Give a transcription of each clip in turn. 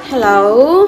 Hello.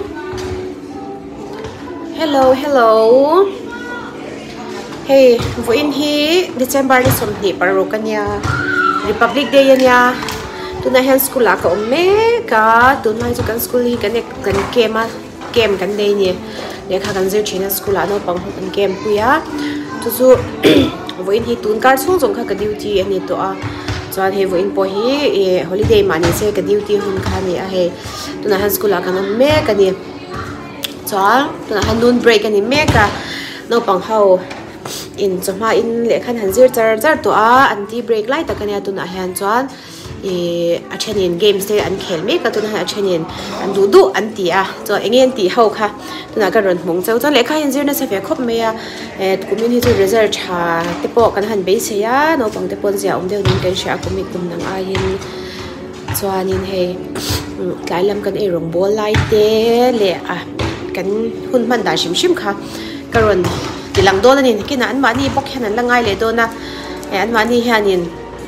Hello. Hey, wo in hi December ni somni paru kanya Republic Day ya. Tuna han school la ka me ka tunai chu kan school hi kan game kan day ni. Le kha kan zir china school la no pang kan game pu ya. Tu chu wo in hi tun kar sung jong kha ka duty ani to a. Chuan he wo in po hi holiday mani se ka duty hun kha ni a he. Tuna han school la kan me ka ni. Chuan tuna han noon break ani me ka no pang hau in choma in le khan han zir char to a anti break lai takania tuna hian chuan a chenin games te an khel me ka tuna han a chenin an du anti a cho engen ti ho kha tuna ka ron mong chau chuan le kha hin zir na se fe khop me ya community research ha te po kan han be se ya no pang te pon zia de nin kan sha commit kum nang a hin chuan in he tlai lam kan e rong bol lai te le a kan hun man da shim kha ka ron tilang do na nin kina an mani bok hian la ngai le do na an mani hianin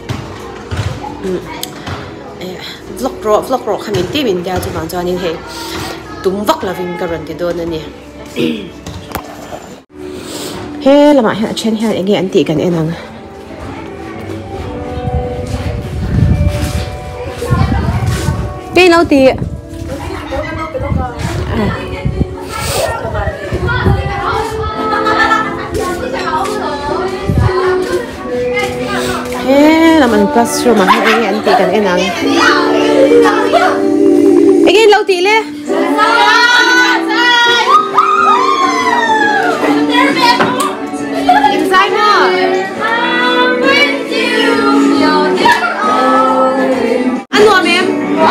vlog ro khamin ti min dia chu bang chuanin he tum vak loving ka ron ti do na ni he lama hian chen hian enge an ti kan enang ke lo ti laman classroom ah enge anti kan enang enge lo ti le inside mo ano mem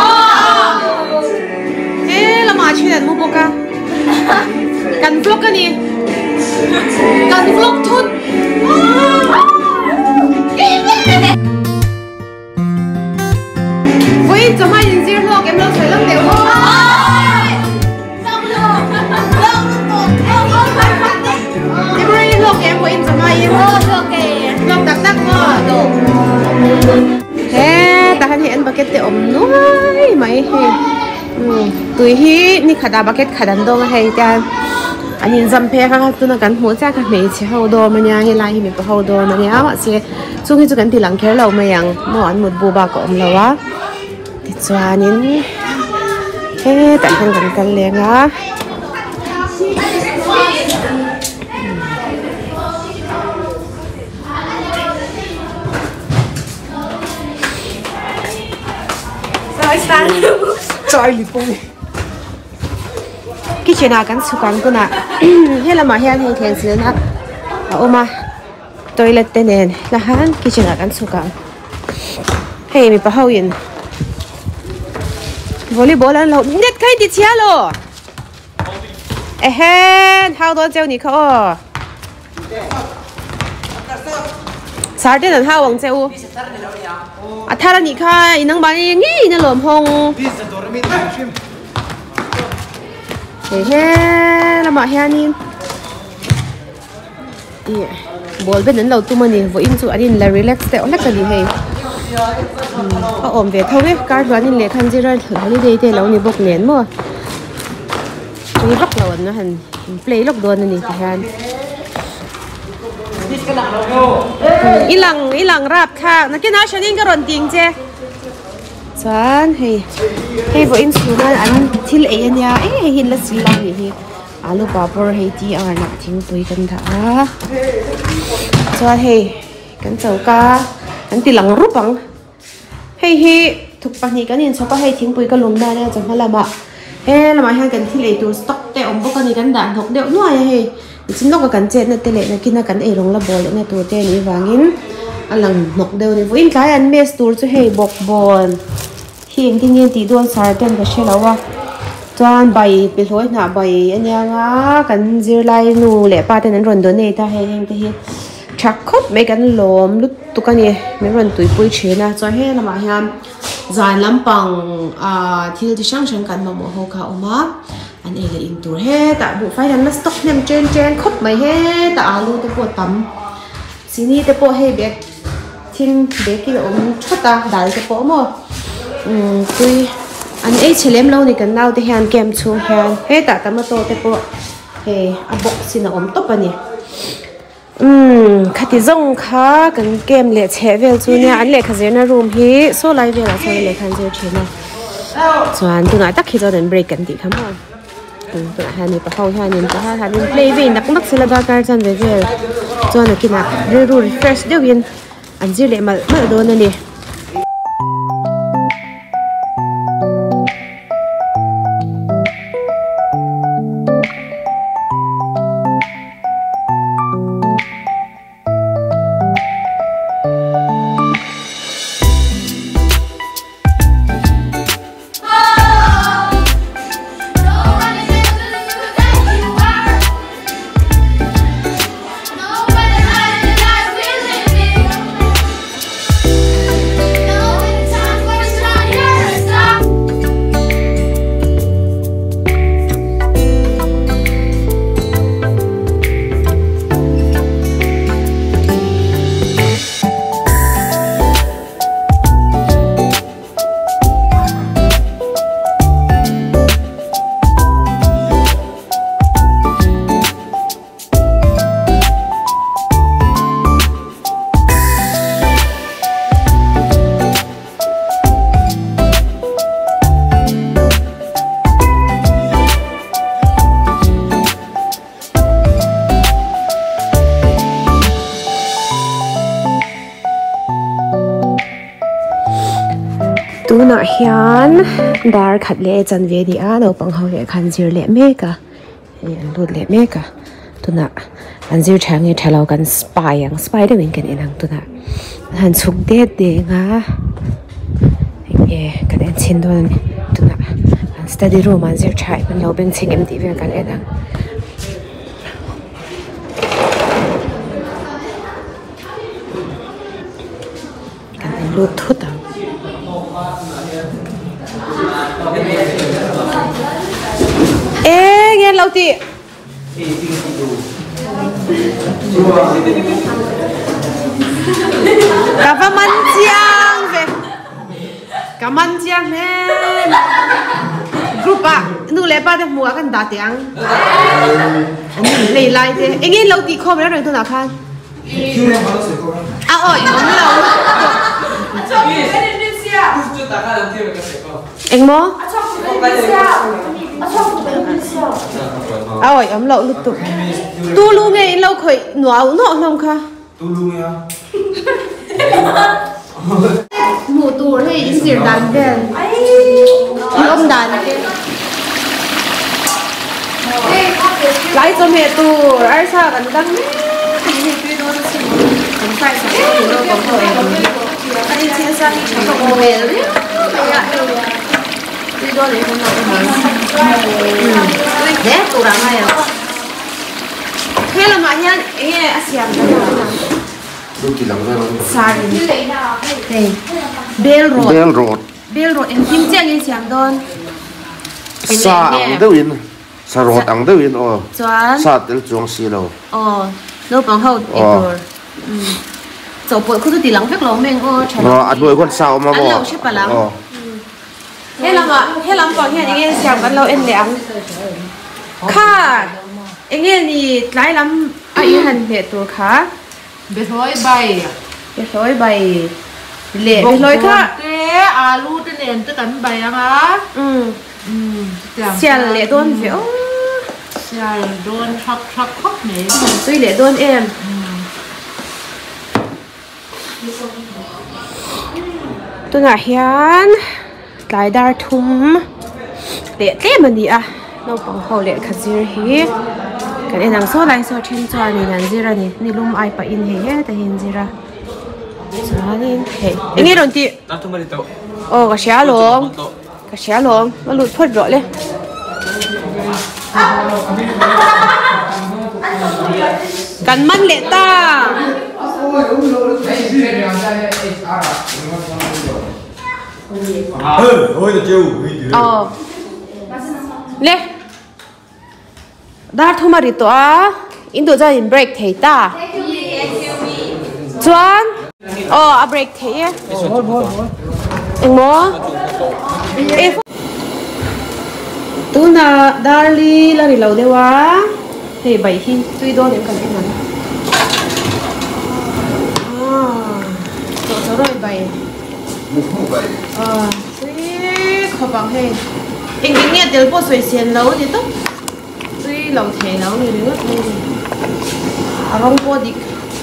lama chian mo boka kan vlog ani kan vlog thun Ôi, cho mai nhìn riêng lo em lo chơi lắm đều không? Em ơi lo em của em cho mai lo đặc mà đồ. Thế ta hắn hiện bucket để ôm nuôi mấy he. Tụi hi ni khada bucket khadan dong hay cha. Anh nhìn dăm phe khác tôi nó gắn hố ra các mấy chỉ hậu đồ mà nhà hay lại mình có hậu đồ mà nhà mà sẽ chung khi tôi gắn thì lắng kéo lâu mà yang mua ăn một bù bà của ông lâu á thì cho nên cái tận thân gần liền á trời lì bông cái chuyện nào cắn sụp cắn cô nè hay là mà hay thì thiền xíu nè oma toilet tên nè là hắn cái chuyện nào cắn sụp cắn hay mình bảo hậu yên volleyball là lâu nhất cái đi chia lo hen hao đó treo nhỉ khó sao thế là hao bằng treo à thay là nhỉ khai năng bán nghĩ nó lồm hông he là mà he nin bol bên đến lâu tụi mình với in chú anh là relax tẹo lắc cái gì hay ổn về thôi ấy cái đoán in lệ khăn gì ra holiday thì lâu này bốc nén mà chúng rất là nó hành play lúc đồn này thì han ilang rap kha nó cái nào cho nên cái ròn tiếng chứ chán hay với in số này anh thil ấy nha ấy hình là xí lang gì alu papor hay ti ar na thing tui kan tha cho hay kan chau ka kan ti lang ru pang hay thuk pa ni kan in so pa hay thing pui ka lum na ne chang lama lama han kan thil ei tur stock te om bo kan ni kan dan thok deu nuai hay chin no ka kan che na te le na kin na kan ei rong la bol na tu te ni wangin alang nok deu ni voin kai an mes tur chu hay bok bol hieng ti ngen ti don sar ten ka shelawa chuan bai pe hloi na bai ania nga kan zir lai nu le pa ten an ron do nei ta heng te hi thak khop me kan lom lut tu kan ni me ron tui pui thina cho he lama hian zan lampang thil ti sang sang kan mo ho kha oma an e le in tur he ta bu fai dan na stock nem chen khop mai he ta alu te po tam sini te po he bek thin bek ki om chota dal te po mo tui anh ấy chỉ làm lâu này cần nào thì hàng kem chung hàng hết tạ tomato thế bộ hey à bọc xin là ôm tốt anh khát thì rong khá cần kem lệ chế về chú nha anh lệ khát gì na room hi số lại về là sao lệ khát gì chế na cho anh tôi nói tắc khi cho đến break cần thì come on tôi nói hai người bảo hai người bảo hai người play về nắc nắc sẽ là ba cái chân về cho nên khi nào refresh được viên anh chỉ lệ mà đồ này nè tu na hian dar khat le chan ve di a lo pang ho le khan zir le me ka lut le me ka tu na an zir thang e thalo kan spy de win kan enang tu na han chuk de nga kan en chin don tu na an study room an zir thai kan lo beng ching em ti ve kan enang kan lut thut nghe lâu chị cảm ơn Giang về cảm ơn Giang nè group à nu lẽ ba được mua cái đá tiếng lấy lại thế anh nghe lâu chị không biết rồi tôi nào khan à ôi không lâu anh mò ôi ấm lậu lụt tục tu lu nghe lâu khởi nọ không kha tu lu nghe mù tu hay in diệt đàn đèn ông đàn lại cho mẹ tu ai sao gần đăng không phải sao tu đâu có thời anh chia sang không về rồi đi đó để không nào đấy tu làm hay à thế là mà nha nghe asiam đó là lúc chỉ làm ra nó sari đây Bell Road em kim chiang in siam don sa ang dewin sa road ang dewin o chuan sa tel chuang si lo lo pang ho ekor so po khu tu ti lang vek lo meng o no a doi kon sa ma bo lo shi palang thế làm còn nghe anh xem vẫn lâu em lẹm khá anh nghe thì lái lắm ai hành vềตัวkhá biết lối bay lẹ biết lối khá cái alu trên nền tất cả bay á xe lẹ đôn phiếu xe đôn khóc này tuy lẹ đôn em tôi ngả hiền lại đar thum lệ thế mà đi à nó bằng hồ lệ khát zir hi cái này nàng số lại số trên cho này nàng zira này ni lum ai pa in he ta hin zira cho nên thế anh nghe đồn chị cái xé luôn nó lụt phật rồi lên cần măng lệ ta lệ đã thu mà đi toa in đồ ra in break thấy ta chuan break thấy anh mò tu na darli la ri lo de wa he bai hin tui do nem kan en nan to rồi bai tui khobang he ing ing ne del po soi sian lo di to tui lo the lo ni ngot ni arong po dik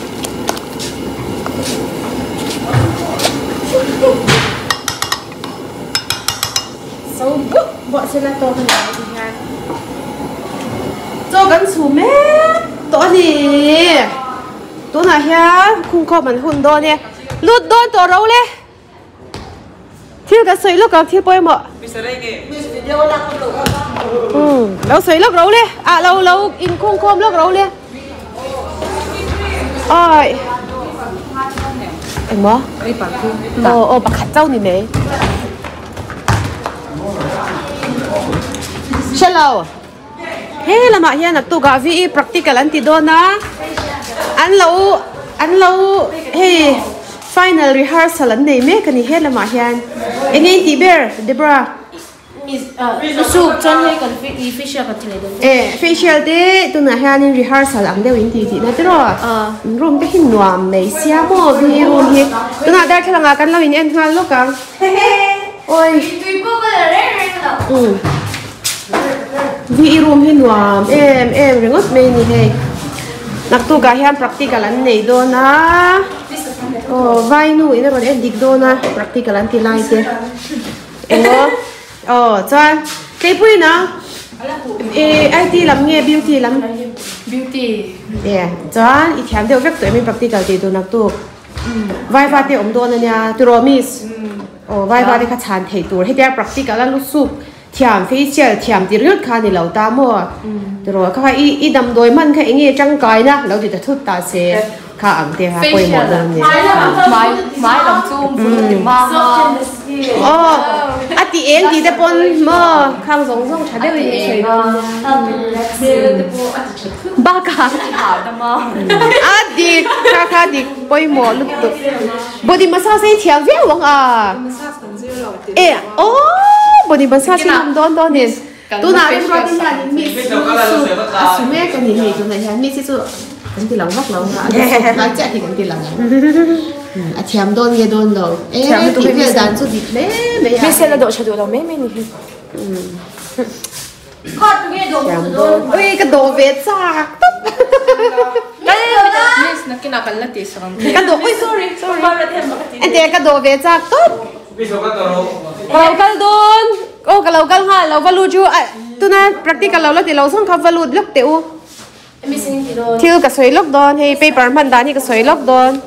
so good bộ xe là to hơn là thì nha cho gắn sủ mẹ to gì to nào ha khung kho mình hôn đo nè lút đo to râu lên thiếu cái sấy lúc thiêu bơi mọ lâu sấy lúc râu lên à lâu in khung khom lúc râu lên ơi em mọ bạc khát trâu nè mẹ Hello. Hey, lama hian nak tu gavi practical anti dona. An lo hey final rehearsal an nei me kani he lama hian. Engei ti ber Debra. Miss su chon he kan facial ka thile do. Facial de tu na hian in rehearsal ang de win ti na tro. Room te hin nuam nei sia mo vi room hi. Tu na dar thlanga kan lo in en ngal lo ka. Oi. Tui ko ka re ka. Vi room hin nuam em ringot me ni he nak tu ga hian practical an nei do na vai nu ina ron en dik do na practical an ti lai te eno chan te pui na IT lam nge beauty lam Beauty. chan I thiam deu vek to em practical ti do nak tu vai va te om do na nya tu romis vai va de kha chan thei tur he dia practical an lu su thiam facial thiam ti riot kha ni lo ta mo rồi kha I dam doi man kha nge chang kai na lo ti ta thut ta se kha ang te ha koi mo dan ni Mai lòng zoom ti ma ati eng ti te pon mo khang song song cha de wi sei ba ka hảo ta ma. adi kha dik poi mo lut tu body massage sei thiam ve wang body massage nam don ni tu na em rồi tin là mi asume cái này tu này mi si su kan ti lang vak lo na la cha thì kan ti lang thiam don ye don lo tu ve dan su dik le me ya Mi se la do cha do lo me ni. Con nghe đồ thiam don ui cái đồ về chạc Miss na kinakal na ti sa kam. cái đồ ui sorry anh te cái đồ về chạc tốt kalau kal don kalau kal ha lo valu ju tu na practical lo ti lo song kha valu lok te u Mi se ni ti do. thil ka soi lok don hey paper man dani ka soi lok don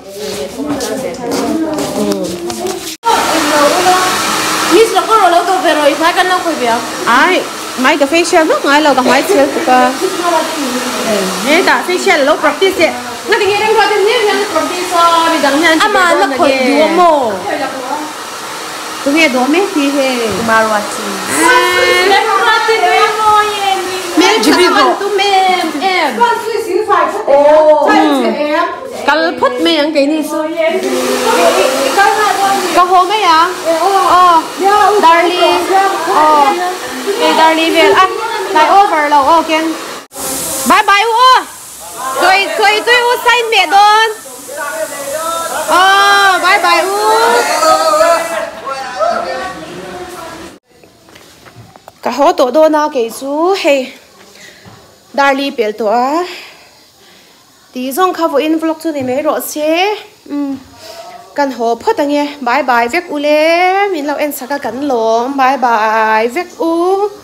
Miss la ko lo to pero I fa kan lo ko bia. ai mai ka facial no ngai lo ka mai thil ka hey ta facial lo practice na ti ngereng ro tin ni practice bi dang han Ama na ko du mo. tu nghe do me ti he Marwati. me jibi go tu me em kal phut me yang cái ni su ka ho me ya darli darli vel lại over lo ken bye bye tôi sign mẹ don bye bye cả họ tổ đô na cái chú hey darli bel to tí dòng khá vô in vlog chú này mấy rõ xe cần hồ phớt anh nghe bye bye vek u lê mình lâu em sẽ cả cắn lỗ bye bye vek u